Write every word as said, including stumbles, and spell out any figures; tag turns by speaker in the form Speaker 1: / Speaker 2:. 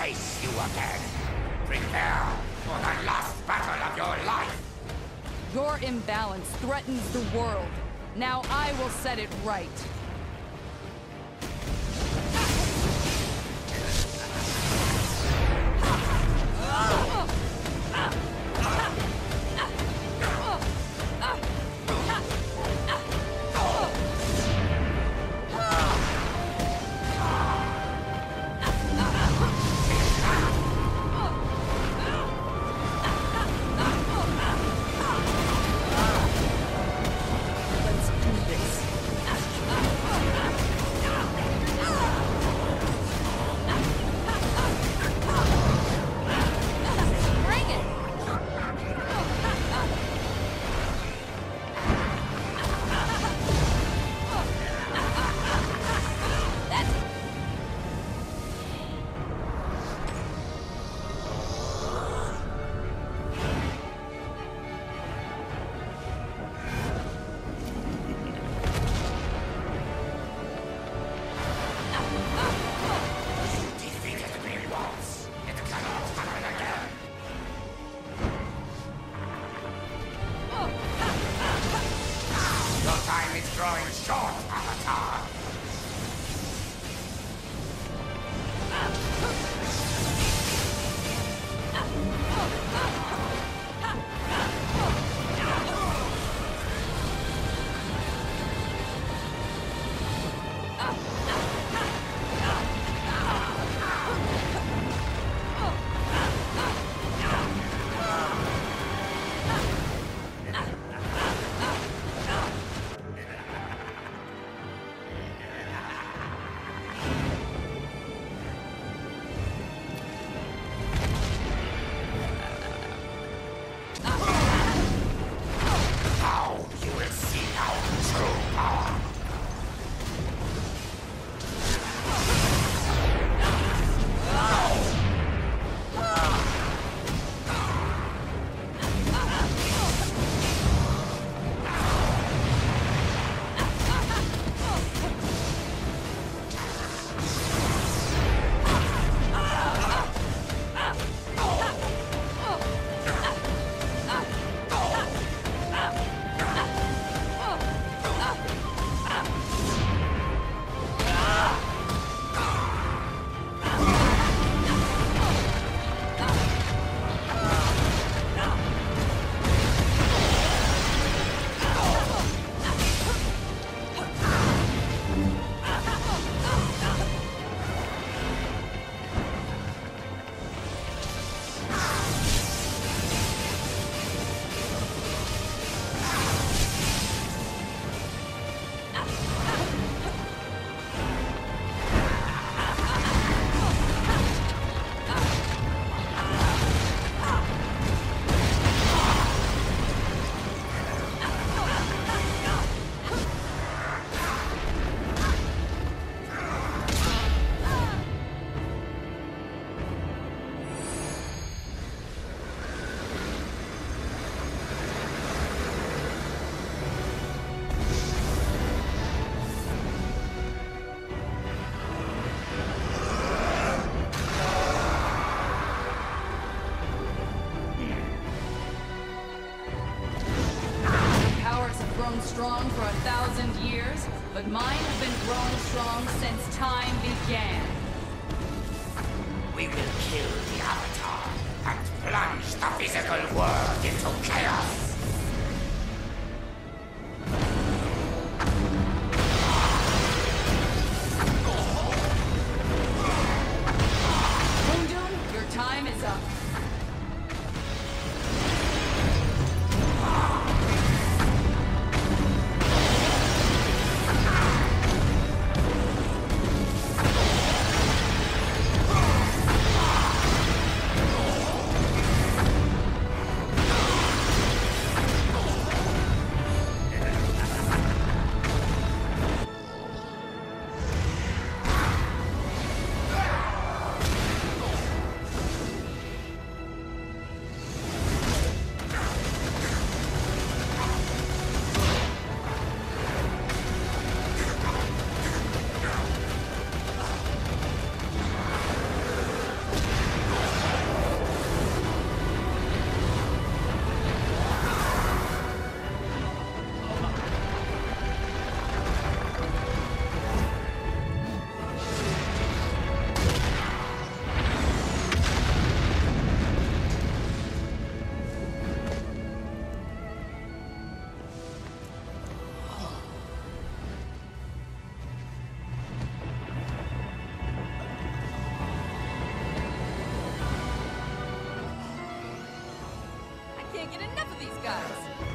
Speaker 1: face you again. Prepare for the last battle of your life.
Speaker 2: Your imbalance threatens the world. Now I will set it right.
Speaker 1: Drawing short, Avatar.
Speaker 2: Strong for a thousand years, but mine have been grown strong since time began.
Speaker 1: We will kill the Avatar and plunge the physical world into chaos.
Speaker 2: Wundun, your time is up. can't get enough of these guys.